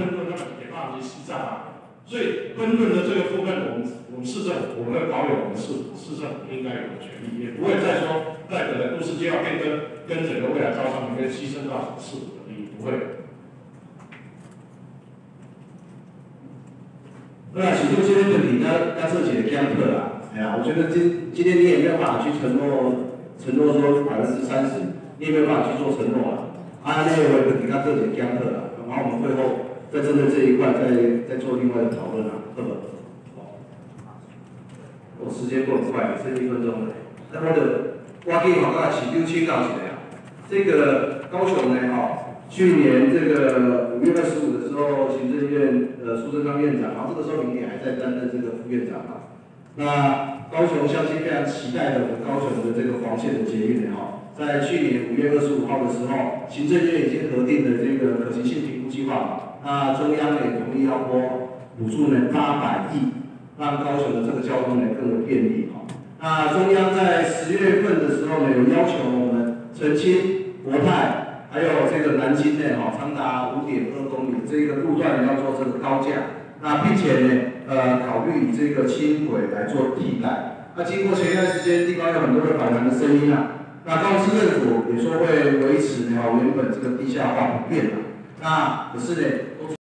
分论，那么也办法去西藏啊。所以分论的这个部分，我们市政府，我们的保有我们市政府应该有的权利，也不会再说在可能都市计划变更跟整个未来招商里面牺牲到什么市府的利益，不会。 那许多这些问题，要自己的监测啦。哎呀，我觉得今天你也没有办法去承诺说30%，你也没有办法去做承诺啊。啊，那个问题要自己的监测啦。然后我们会后再针对这一块再做另外的讨论啊，对吧？我时间过很快，剩1分钟了。那我给广告市长请教一下，这个高雄呢，去年这个5月25的时候，行政院苏贞昌院长，然后这个时候明年还在担任这个副院长嘛。那高雄相信非常期待的我们高雄的这个黄线的捷运在去年5月25号的时候，行政院已经核定了这个可行性评估计划嘛。那中央也同意要拨补助呢800亿，让高雄的这个交通呢更为便利那中央在10月份的时候呢，有要求我们澄清、国泰，还有这个南京呢，长达5.2公里这个路段要做这个高架，那并且呢，考虑以这个轻轨来做替代。那经过前一段时间地方有很多的反弹的声音那高雄市政府也说会维持原本这个地下化不变那可是呢。